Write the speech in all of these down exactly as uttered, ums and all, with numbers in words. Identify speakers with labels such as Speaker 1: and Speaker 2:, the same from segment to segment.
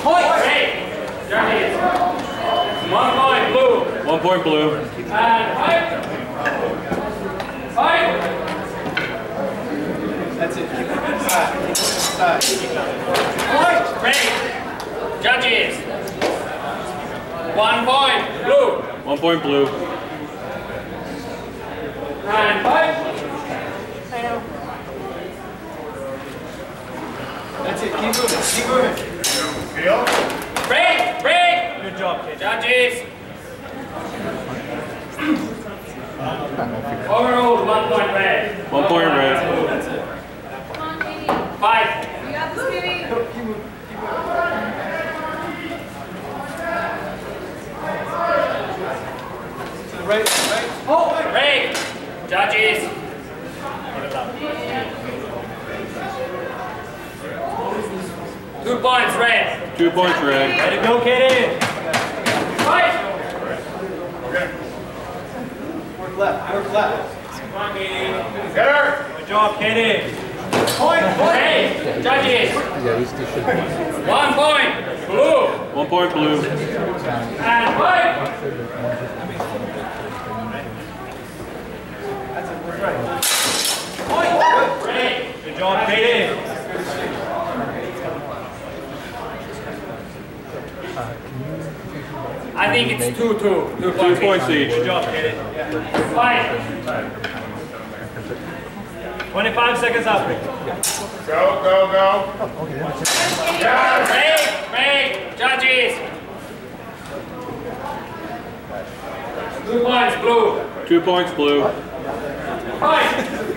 Speaker 1: Point! Great! Judges. One point blue.
Speaker 2: One point blue.
Speaker 1: And five. Five.
Speaker 3: That's it. Keep it inside. Keep it inside.
Speaker 1: Point! Great! Judges. One point blue.
Speaker 2: One point blue.
Speaker 1: And five.
Speaker 4: I know.
Speaker 3: That's it. Keep moving. Keep moving.
Speaker 5: Feel?
Speaker 1: Break! Break!
Speaker 3: Good job, kid.
Speaker 1: Judges. Overruled, one point red.
Speaker 2: One point red.
Speaker 3: That's it.
Speaker 1: Five.
Speaker 4: You got this, baby.
Speaker 3: Keep moving. Keep moving. To the right. Right. Oh, wait.
Speaker 1: Break! Judges. Two points red.
Speaker 2: Two points red.
Speaker 3: Way to go, Katie.
Speaker 1: Five.
Speaker 3: Work left. Work left.
Speaker 1: Come on, Katie.
Speaker 5: Get her!
Speaker 3: Good job, Katie. Point. Point.
Speaker 1: Hey, judges. One point blue.
Speaker 2: One point blue.
Speaker 1: And five.
Speaker 3: That's it. Work right.
Speaker 1: Point. Break.
Speaker 3: Good job, Katie.
Speaker 1: I think it's two, two. Two
Speaker 2: Two
Speaker 1: points.
Speaker 2: points each.
Speaker 3: Good job, Katie.
Speaker 1: Five.
Speaker 3: twenty-five seconds up.
Speaker 5: Go, go, go.
Speaker 1: Yeah. Break. Break. Judges. Two points blue.
Speaker 2: Two points blue.
Speaker 1: Five.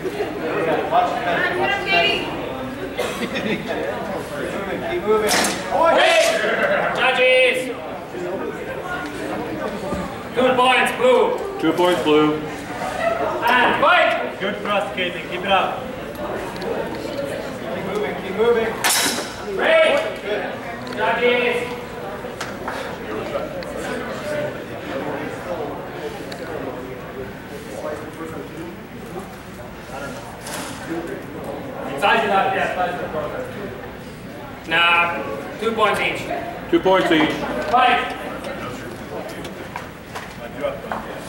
Speaker 4: Get him, Katie.
Speaker 3: Keep moving.
Speaker 1: Break. Judges. Two points blue.
Speaker 2: Two points blue.
Speaker 1: And fight.
Speaker 3: Good thrust, Katie. Keep it up. Keep moving. Keep moving.
Speaker 1: Break. Judges. Size it up, yeah, size it up. Nah, two points each.
Speaker 2: Two points each.
Speaker 1: Fight.
Speaker 3: Good job.